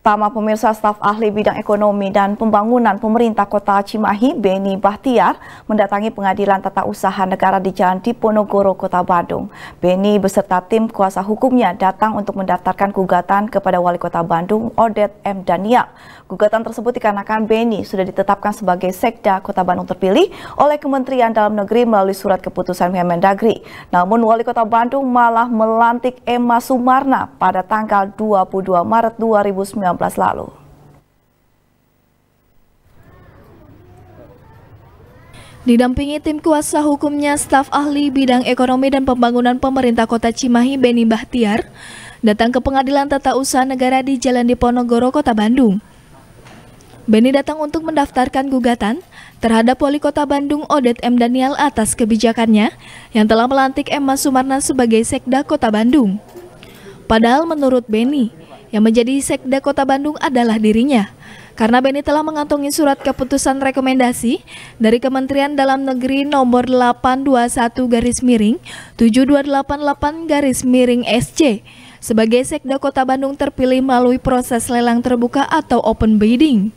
Pertama, pemirsa, staf ahli bidang ekonomi dan pembangunan pemerintah Kota Cimahi, Beni Bahtiar, mendatangi Pengadilan Tata Usaha Negara di Jalan Diponegoro, Kota Bandung. Beni beserta tim kuasa hukumnya datang untuk mendaftarkan gugatan kepada Wali Kota Bandung, Odet M. Daniel. Gugatan tersebut dikarenakan Beni sudah ditetapkan sebagai Sekda Kota Bandung terpilih oleh Kementerian Dalam Negeri melalui surat keputusan Kemendagri. Namun Wali Kota Bandung malah melantik Emma Sumarna pada tanggal 22 Maret 2019 lalu. Didampingi tim kuasa hukumnya, staf ahli bidang ekonomi dan pembangunan pemerintah Kota Cimahi, Beni Bahtiar, datang ke Pengadilan Tata Usaha Negara di Jalan Diponegoro, Kota Bandung. Beni datang untuk mendaftarkan gugatan terhadap Wali Kota Bandung, Odet M. Daniel, atas kebijakannya yang telah melantik Emma Sumarna sebagai Sekda Kota Bandung. Padahal menurut Beni, yang menjadi Sekda Kota Bandung adalah dirinya, karena Beni telah mengantongi surat keputusan rekomendasi dari Kementerian Dalam Negeri nomor 821-7288-SC sebagai Sekda Kota Bandung terpilih melalui proses lelang terbuka atau open bidding.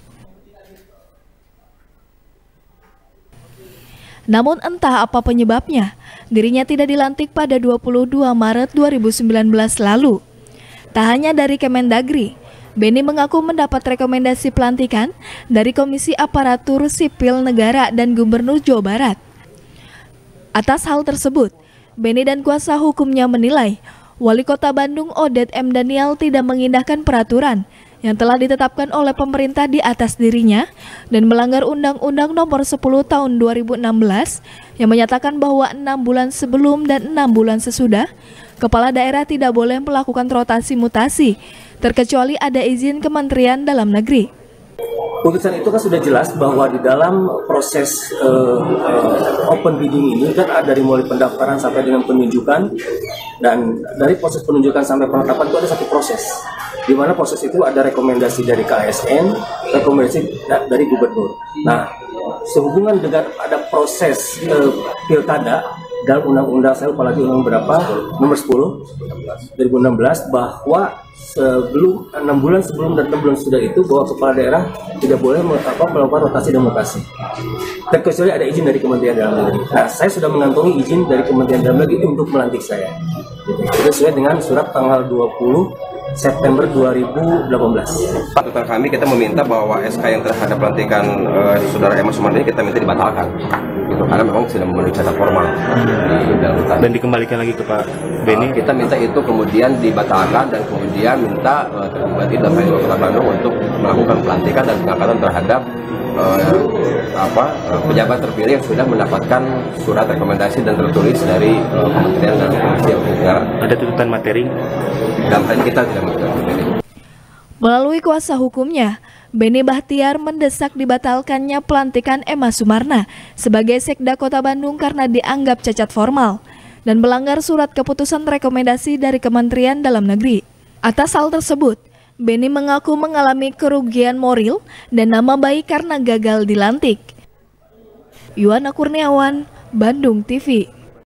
Namun entah apa penyebabnya, dirinya tidak dilantik pada 22 Maret 2019 lalu. Tak hanya dari Kemendagri, Beni mengaku mendapat rekomendasi pelantikan dari Komisi Aparatur Sipil Negara dan Gubernur Jawa Barat. Atas hal tersebut, Beni dan kuasa hukumnya menilai Wali Kota Bandung, Odet M. Daniel, tidak mengindahkan peraturan yang telah ditetapkan oleh pemerintah di atas dirinya dan melanggar Undang-Undang Nomor 10 Tahun 2016 yang menyatakan bahwa 6 bulan sebelum dan 6 bulan sesudah kepala daerah tidak boleh melakukan rotasi mutasi terkecuali ada izin Kementerian Dalam Negeri. Putusan itu kan sudah jelas bahwa di dalam proses open bidding ini kan ada dari mulai pendaftaran sampai dengan penunjukan, dan dari proses penunjukan sampai penetapan itu ada satu proses, di mana proses itu ada rekomendasi dari KSN, rekomendasi dari gubernur. Nah, sehubungan dengan ada proses pilkada dalam undang-undang, saya lupa lagi undang berapa, nomor 10 2016, bahwa sebelum 6 bulan sebelum dan 6 bulan sudah itu bahwa kepala daerah tidak boleh melakukan rotasi dan mutasi terkecuali ada izin dari Kementerian Dalam Negeri. Nah, saya sudah mengantongi izin dari Kementerian Dalam Negeri untuk melantik saya. Itu sesuai dengan surat tanggal 20 September 2018. Tuntutan kami, kita meminta bahwa SK yang terhadap pelantikan Saudara Emma Sumarna ini kita minta dibatalkan, gitu, karena memang sudah memenuhi syarat formal dan dikembalikan lagi ke Pak Beni. Kita minta itu kemudian dibatalkan dan kemudian minta terkembali dalam Kota Bandung untuk melakukan pelantikan dan pengangkatan terhadap pejabat terpilih yang sudah mendapatkan surat rekomendasi dan tertulis dari Kementerian dan Komisi Negara. Ada tuntutan materi? Dalam hal ini kita tidak menentukan materi. Melalui kuasa hukumnya, Beni Bahtiar mendesak dibatalkannya pelantikan Emma Sumarna sebagai Sekda Kota Bandung karena dianggap cacat formal dan melanggar surat keputusan rekomendasi dari Kementerian Dalam Negeri. Atas hal tersebut, Beni mengaku mengalami kerugian moral dan nama baik karena gagal dilantik. Yuana Kurniawan, Bandung TV.